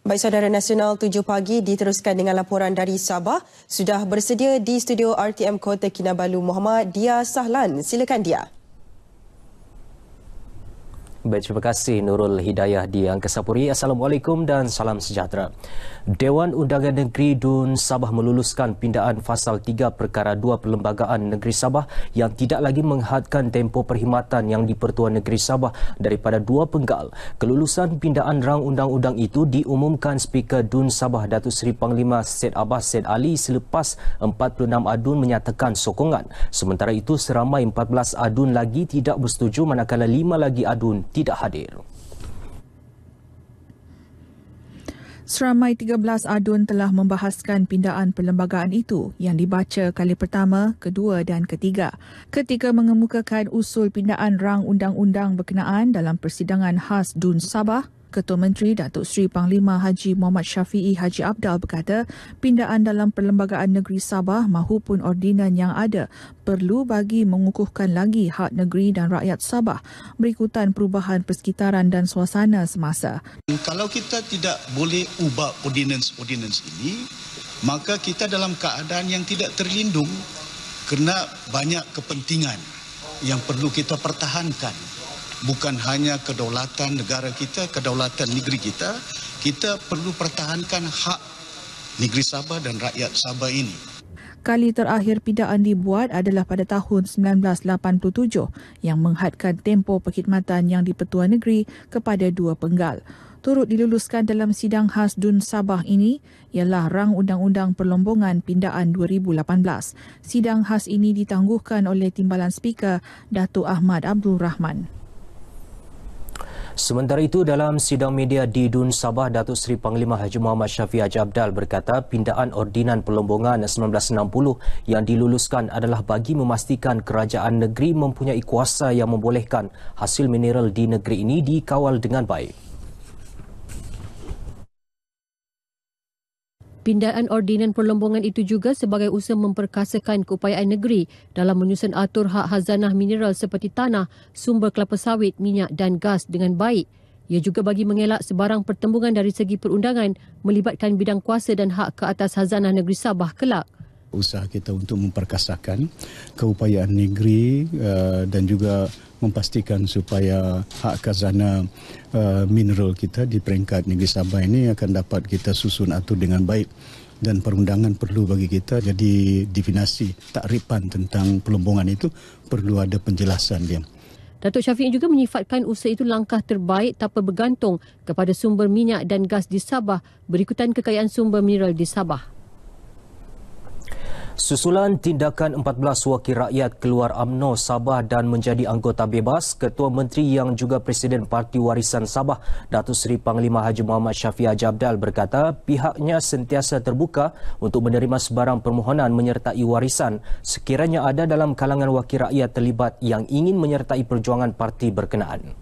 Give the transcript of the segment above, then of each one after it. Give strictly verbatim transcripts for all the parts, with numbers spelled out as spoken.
Baik, Saudara, Nasional tujuh pagi diteruskan dengan laporan dari Sabah. Sudah bersedia di studio R T M Kota Kinabalu Muhammad Dia Sahlan. Silakan Dia. Baik, terima kasih Nurul Hidayah di Angkasa Puri. Assalamualaikum dan salam sejahtera. Dewan Undangan Negeri Dun Sabah meluluskan pindaan Fasal tiga Perkara dua Perlembagaan Negeri Sabah yang tidak lagi menghadkan tempoh perkhidmatan yang di-Pertuan Negeri Sabah daripada dua penggal. Kelulusan pindaan rang undang-undang itu diumumkan Speaker Dun Sabah Datuk Seri Panglima Syed Abbas Syed Ali selepas empat puluh enam adun menyatakan sokongan. Sementara itu, seramai empat belas adun lagi tidak bersetuju manakala lima lagi adun tidak hadir. Seramai tiga belas adun telah membahaskan pindaan perlembagaan itu yang dibaca kali pertama, kedua dan ketiga. Ketika mengemukakan usul pindaan rang undang-undang berkenaan dalam persidangan khas Dun Sabah, Ketua Menteri Datuk Seri Panglima Haji Muhammad Syafiee Haji Abdal berkata pindaan dalam Perlembagaan Negeri Sabah mahupun ordinan yang ada perlu bagi mengukuhkan lagi hak negeri dan rakyat Sabah berikutan perubahan persekitaran dan suasana semasa. Kalau kita tidak boleh ubah ordinance-ordinance ini, maka kita dalam keadaan yang tidak terlindung kerana banyak kepentingan yang perlu kita pertahankan. Bukan hanya kedaulatan negara kita, kedaulatan negeri kita, kita perlu pertahankan hak negeri Sabah dan rakyat Sabah ini. Kali terakhir pindaan dibuat adalah pada tahun sembilan belas lapan puluh tujuh yang menghadkan tempoh perkhidmatan yang di-Pertuan Negeri kepada dua penggal. Turut diluluskan dalam sidang khas Dun Sabah ini ialah rang undang-undang perlombongan pindaan dua ribu lapan belas. Sidang khas ini ditangguhkan oleh Timbalan Speaker Datuk Ahmad Abdul Rahman. Sementara itu, dalam sidang media di Dun Sabah, Datuk Seri Panglima Haji Muhammad Syafiee Haji Abdal berkata pindaan ordinan perlombongan sembilan belas enam puluh yang diluluskan adalah bagi memastikan kerajaan negeri mempunyai kuasa yang membolehkan hasil mineral di negeri ini dikawal dengan baik. Pindaan ordinan perlombongan itu juga sebagai usaha memperkasakan keupayaan negeri dalam menyusun atur hak khazanah mineral seperti tanah, sumber kelapa sawit, minyak dan gas dengan baik. Ia juga bagi mengelak sebarang pertembungan dari segi perundangan melibatkan bidang kuasa dan hak ke atas khazanah negeri Sabah kelak. Usaha kita untuk memperkasakan keupayaan negeri uh, dan juga memastikan supaya hak khazanah uh, mineral kita di peringkat negeri Sabah ini akan dapat kita susun atur dengan baik, dan perundangan perlu bagi kita. Jadi definisi takripan tentang perlombongan itu perlu ada penjelasan dia. Datuk Syafiee juga menyifatkan usaha itu langkah terbaik tanpa bergantung kepada sumber minyak dan gas di Sabah berikutan kekayaan sumber mineral di Sabah. Susulan tindakan empat belas wakil rakyat keluar UMNO Sabah dan menjadi anggota bebas, Ketua Menteri yang juga Presiden Parti Warisan Sabah, Datuk Seri Panglima Haji Muhammad Syafiee Haji Abdal berkata pihaknya sentiasa terbuka untuk menerima sebarang permohonan menyertai warisan sekiranya ada dalam kalangan wakil rakyat terlibat yang ingin menyertai perjuangan parti berkenaan.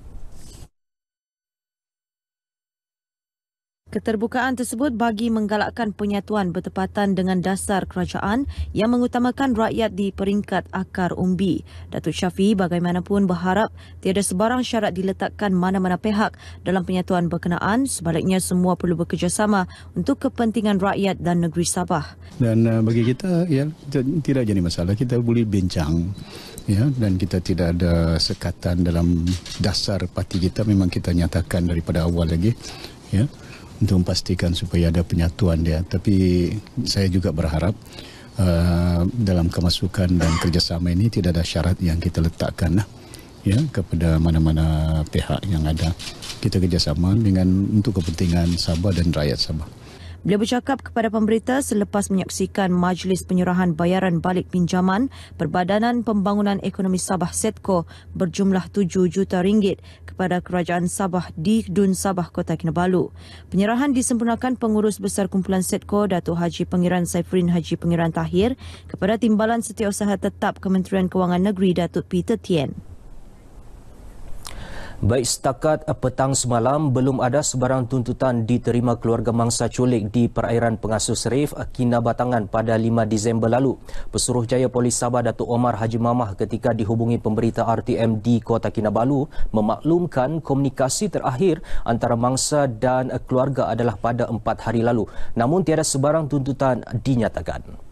Keterbukaan tersebut bagi menggalakkan penyatuan bertepatan dengan dasar kerajaan yang mengutamakan rakyat di peringkat akar umbi. Datuk Syafiee bagaimanapun berharap tiada sebarang syarat diletakkan mana-mana pihak dalam penyatuan berkenaan, sebaliknya semua perlu bekerjasama untuk kepentingan rakyat dan negeri Sabah. Dan uh, bagi kita ya tidak jadi masalah, kita boleh bincang. Ya, dan kita tidak ada sekatan dalam dasar parti kita, memang kita nyatakan daripada awal lagi, ya, untuk memastikan supaya ada penyatuan dia. Tapi saya juga berharap uh, dalam kemasukan dan kerjasama ini tidak ada syarat yang kita letakkan lah, ya, kepada mana-mana pihak yang ada. Kita kerjasama dengan untuk kepentingan Sabah dan rakyat Sabah. Beliau bercakap kepada pemberita selepas menyaksikan Majlis Penyerahan Bayaran Balik Pinjaman Perbadanan Pembangunan Ekonomi Sabah SEDCO berjumlah tujuh juta ringgit kepada Kerajaan Sabah di Dun Sabah, Kota Kinabalu. Penyerahan disempurnakan Pengurus Besar Kumpulan SEDCO Datuk Haji Pangeran Saifrin Haji Pangeran Tahir kepada Timbalan Setiausaha Tetap Kementerian Kewangan Negeri Datuk Peter Tien. Baik setakat petang semalam, belum ada sebarang tuntutan diterima keluarga mangsa culik di perairan Pengasuh Serif, Kinabatangan pada lima Disember lalu. Pesuruhjaya Polis Sabah Datuk Omar Haji Mamah ketika dihubungi pemberita R T M di Kota Kinabalu memaklumkan komunikasi terakhir antara mangsa dan keluarga adalah pada empat hari lalu. Namun tiada sebarang tuntutan dinyatakan.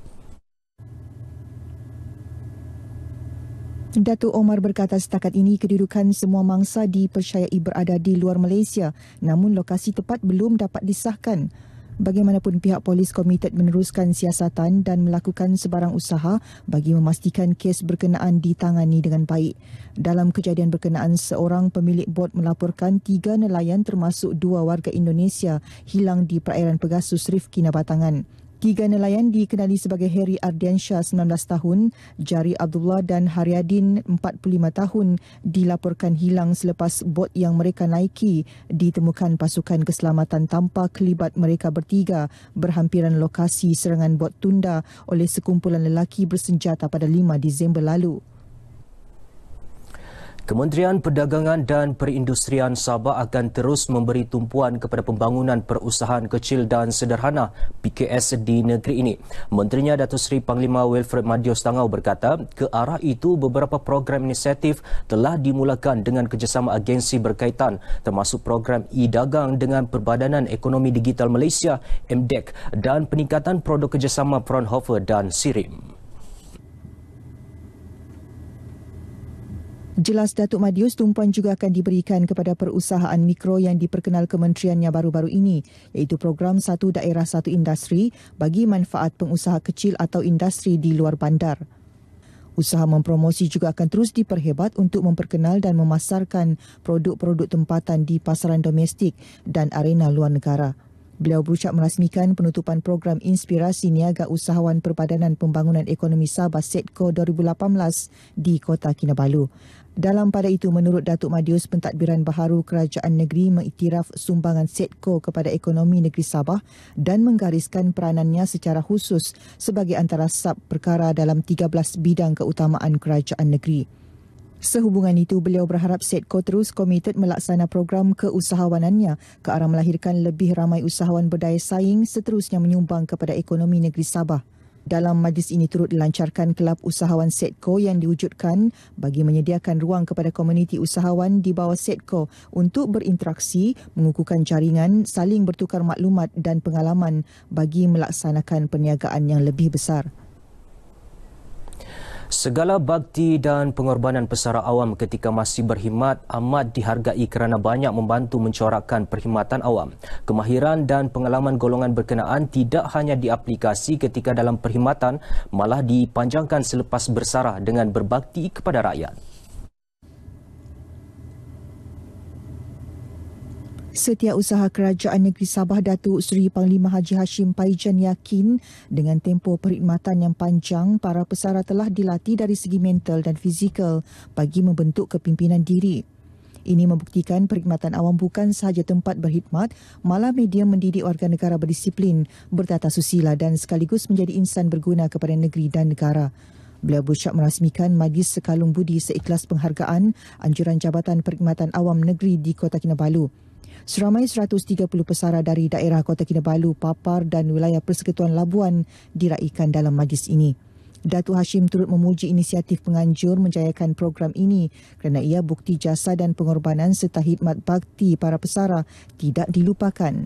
Datuk Omar berkata setakat ini kedudukan semua mangsa dipercayai berada di luar Malaysia, namun lokasi tepat belum dapat disahkan. Bagaimanapun pihak polis komited meneruskan siasatan dan melakukan sebarang usaha bagi memastikan kes berkenaan ditangani dengan baik. Dalam kejadian berkenaan, seorang pemilik bot melaporkan tiga nelayan termasuk dua warga Indonesia hilang di perairan Pengasuh Serif, Kinabatangan. Tiga nelayan dikenali sebagai Heri Ardiansyah sembilan belas tahun, Jari Abdullah dan Haryadin empat puluh lima tahun dilaporkan hilang selepas bot yang mereka naiki ditemukan pasukan keselamatan tanpa kelibat mereka bertiga berhampiran lokasi serangan bot tunda oleh sekumpulan lelaki bersenjata pada lima Disember lalu. Kementerian Perdagangan dan Perindustrian Sabah akan terus memberi tumpuan kepada pembangunan perusahaan kecil dan sederhana P K S di negeri ini. Menterinya Datuk Seri Panglima Wilfred Madios Tangau berkata, ke arah itu beberapa program inisiatif telah dimulakan dengan kerjasama agensi berkaitan termasuk program e-dagang dengan Perbadanan Ekonomi Digital Malaysia M D E C dan peningkatan produk kerjasama Fraunhofer dan Sirim. Jelas Datuk Madius, tumpuan juga akan diberikan kepada perusahaan mikro yang diperkenal kementeriannya baru-baru ini, iaitu program Satu Daerah Satu Industri bagi manfaat pengusaha kecil atau industri di luar bandar. Usaha mempromosi juga akan terus diperhebat untuk memperkenal dan memasarkan produk-produk tempatan di pasaran domestik dan arena luar negara. Beliau berucap merasmikan penutupan program Inspirasi Niaga Usahawan Perbadanan Pembangunan Ekonomi Sabah SETCO dua ribu lapan belas di Kota Kinabalu. Dalam pada itu, menurut Datuk Madius, pentadbiran baharu kerajaan negeri mengiktiraf sumbangan SETCO kepada ekonomi negeri Sabah dan menggariskan peranannya secara khusus sebagai antara sub perkara dalam tiga belas bidang keutamaan kerajaan negeri. Sehubungan itu, beliau berharap SETCO terus komited melaksana program keusahawanannya ke arah melahirkan lebih ramai usahawan berdaya saing seterusnya menyumbang kepada ekonomi negeri Sabah. Dalam majlis ini turut dilancarkan kelab usahawan SETCO yang diwujudkan bagi menyediakan ruang kepada komuniti usahawan di bawah SETCO untuk berinteraksi, mengukuhkan jaringan, saling bertukar maklumat dan pengalaman bagi melaksanakan perniagaan yang lebih besar. Segala bakti dan pengorbanan pesara awam ketika masih berkhidmat amat dihargai kerana banyak membantu mencorakkan perkhidmatan awam. Kemahiran dan pengalaman golongan berkenaan tidak hanya diaplikasi ketika dalam perkhidmatan, malah dipanjangkan selepas bersarah dengan berbakti kepada rakyat. Setiausaha Kerajaan Negeri Sabah Datuk Seri Panglima Haji Hashim Paijan yakin dengan tempoh perkhidmatan yang panjang, para pesara telah dilatih dari segi mental dan fizikal bagi membentuk kepimpinan diri. Ini membuktikan perkhidmatan awam bukan sahaja tempat berkhidmat, malah media mendidik warga negara berdisiplin, bertata susila dan sekaligus menjadi insan berguna kepada negeri dan negara. Beliau berucap merasmikan Majlis Sekalung Budi seikhlas penghargaan anjuran Jabatan Perkhidmatan Awam Negeri di Kota Kinabalu. Seramai seratus tiga puluh pesara dari daerah Kota Kinabalu, Papar dan wilayah Persekutuan Labuan diraikan dalam majlis ini. Datuk Hashim turut memuji inisiatif penganjur menjayakan program ini kerana ia bukti jasa dan pengorbanan serta khidmat bakti para pesara tidak dilupakan.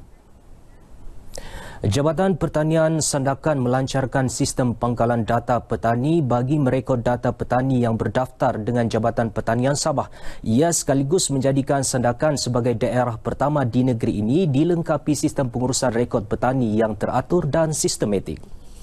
Jabatan Pertanian Sandakan melancarkan sistem pangkalan data petani bagi merekod data petani yang berdaftar dengan Jabatan Pertanian Sabah. Ia sekaligus menjadikan Sandakan sebagai daerah pertama di negeri ini dilengkapi sistem pengurusan rekod petani yang teratur dan sistematik.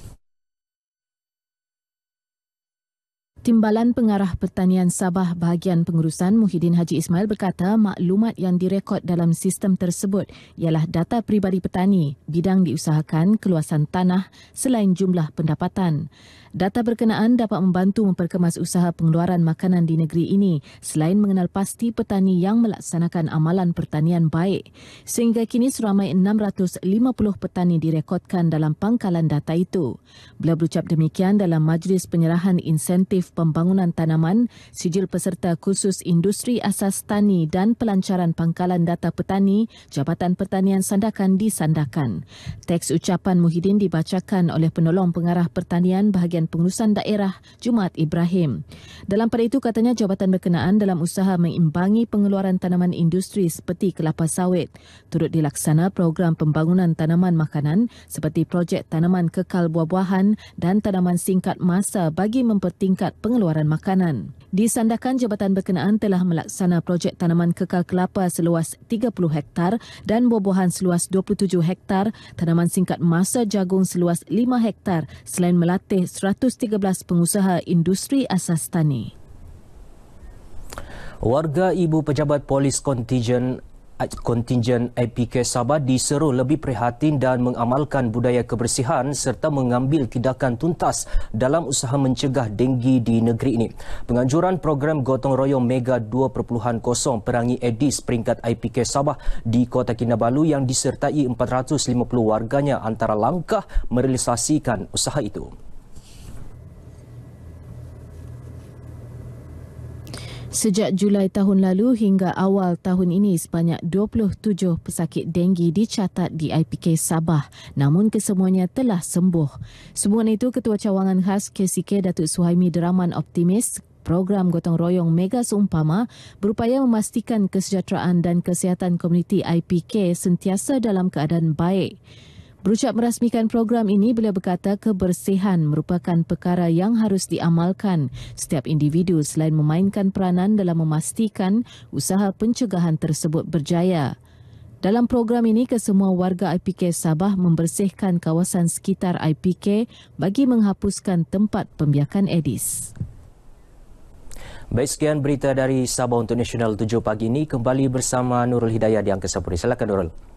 Timbalan Pengarah Pertanian Sabah Bahagian Pengurusan Muhyiddin Haji Ismail berkata maklumat yang direkod dalam sistem tersebut ialah data peribadi petani, bidang diusahakan, keluasan tanah selain jumlah pendapatan. Data berkenaan dapat membantu memperkemas usaha pengeluaran makanan di negeri ini selain mengenal pasti petani yang melaksanakan amalan pertanian baik. Sehingga kini seramai enam ratus lima puluh petani direkodkan dalam pangkalan data itu. Beliau berucap demikian dalam majlis penyerahan insentif Taraf Pembangunan Tanaman, Sijil Peserta Khusus Industri Asas Tani dan Pelancaran Pangkalan Data Petani, Jabatan Pertanian Sandakan di Sandakan. Teks ucapan Muhyiddin dibacakan oleh Penolong Pengarah Pertanian Bahagian Pengurusan Daerah, Jumaat Ibrahim. Dalam pada itu katanya jabatan berkenaan dalam usaha mengimbangi pengeluaran tanaman industri seperti kelapa sawit. Turut dilaksana program pembangunan tanaman makanan seperti projek tanaman kekal buah-buahan dan tanaman singkat masa bagi mempertingkat pengeluaran makanan. Di Sandakan, jabatan berkenaan telah melaksana projek tanaman kekal kelapa seluas tiga puluh hektar dan buah-buahan seluas dua puluh tujuh hektar, tanaman singkat masa jagung seluas lima hektar selain melatih seratus tiga belas pengusaha industri asas tani. Warga ibu pejabat polis kontingen Kontingen I P K Sabah diseru lebih prihatin dan mengamalkan budaya kebersihan serta mengambil tindakan tuntas dalam usaha mencegah denggi di negeri ini. Penganjuran program gotong royong Mega dua titik kosong Perangi Aedes peringkat I P K Sabah di Kota Kinabalu yang disertai empat ratus lima puluh warganya antara langkah merealisasikan usaha itu. Sejak Julai tahun lalu hingga awal tahun ini, sebanyak dua puluh tujuh pesakit denggi dicatat di I P K Sabah, namun kesemuanya telah sembuh. Semuanya itu, Ketua Cawangan Khas K C K Datuk Suhaimi Deraman optimis program gotong royong Mega Seumpama berupaya memastikan kesejahteraan dan kesihatan komuniti I P K sentiasa dalam keadaan baik. Berucap merasmikan program ini, beliau berkata kebersihan merupakan perkara yang harus diamalkan setiap individu selain memainkan peranan dalam memastikan usaha pencegahan tersebut berjaya. Dalam program ini, kesemua warga I P K Sabah membersihkan kawasan sekitar I P K bagi menghapuskan tempat pembiakan Aedes. Baik, sekian berita dari Sabah untuk Nasional tujuh pagi ini. Kembali bersama Nurul Hidayah di Angkasa Puri. Silakan Nurul.